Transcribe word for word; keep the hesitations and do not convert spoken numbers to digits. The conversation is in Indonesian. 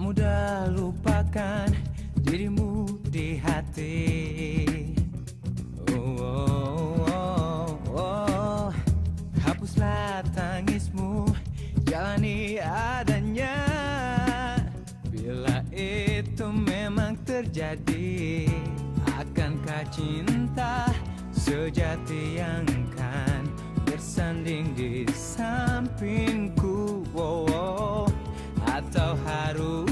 mudah lupakan dirimu di hati. Oh, oh, oh, oh. Hapuslah tangismu, jalani adanya. Bila itu memang terjadi, akankah cinta sejati yang kan bersanding di sampingku? Oh, oh. Atau harus